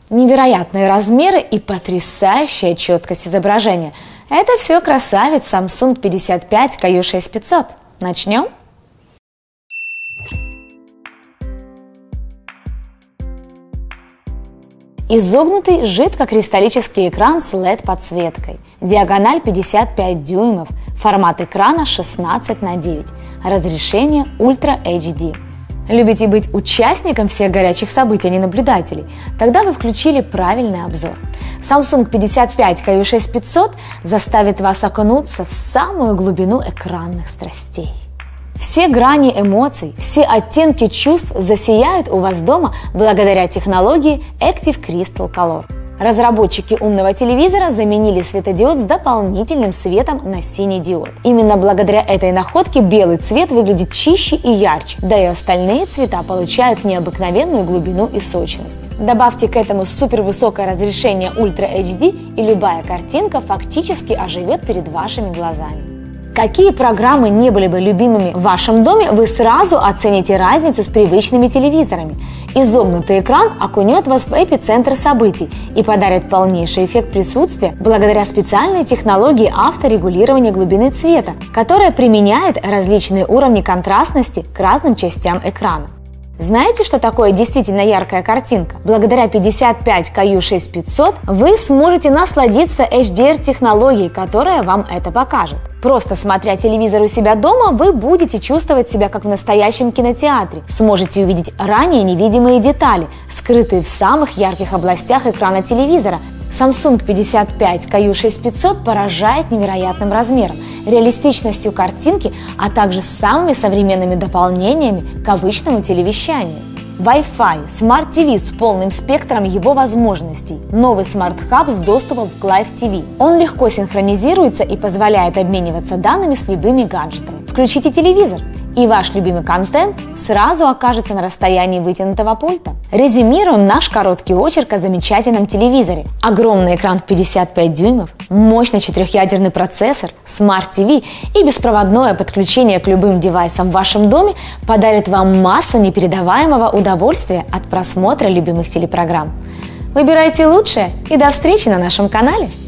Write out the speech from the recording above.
Невероятные размеры и потрясающая четкость изображения. Это все красавец Samsung 55 KU6500. Начнем? Изогнутый жидкокристаллический экран с LED-подсветкой. Диагональ 55 дюймов. Формат экрана 16:9. Разрешение Ultra HD. Любите быть участником всех горячих событий, а не наблюдателей? Тогда вы включили правильный обзор. Samsung 55 KU6500 заставит вас окунуться в самую глубину экранных страстей. Все грани эмоций, все оттенки чувств засияют у вас дома благодаря технологии Active Crystal Color. Разработчики умного телевизора заменили светодиод с дополнительным светом на синий диод. Именно благодаря этой находке белый цвет выглядит чище и ярче, да и остальные цвета получают необыкновенную глубину и сочность. Добавьте к этому супервысокое разрешение Ultra HD, и любая картинка фактически оживет перед вашими глазами. Какие программы не были бы любимыми в вашем доме, вы сразу оцените разницу с привычными телевизорами. Изогнутый экран окунет вас в эпицентр событий и подарит полнейший эффект присутствия благодаря специальной технологии авторегулирования глубины цвета, которая применяет различные уровни контрастности к разным частям экрана. Знаете, что такое действительно яркая картинка? Благодаря 55 KU6500 вы сможете насладиться HDR-технологией, которая вам это покажет. Просто смотря телевизор у себя дома, вы будете чувствовать себя как в настоящем кинотеатре. Сможете увидеть ранее невидимые детали, скрытые в самых ярких областях экрана телевизора. Samsung 55 KU6500 поражает невероятным размером, реалистичностью картинки, а также самыми современными дополнениями к обычному телевещанию. Wi-Fi, Smart TV с полным спектром его возможностей, новый Smart Hub с доступом к Live TV. Он легко синхронизируется и позволяет обмениваться данными с любыми гаджетами. Включите телевизор, и ваш любимый контент сразу окажется на расстоянии вытянутого пульта. Резюмируем наш короткий очерк о замечательном телевизоре. Огромный экран в 55 дюймов, мощный 4-ядерный процессор, Smart TV и беспроводное подключение к любым девайсам в вашем доме подарят вам массу непередаваемого удовольствия от просмотра любимых телепрограмм. Выбирайте лучшее и до встречи на нашем канале!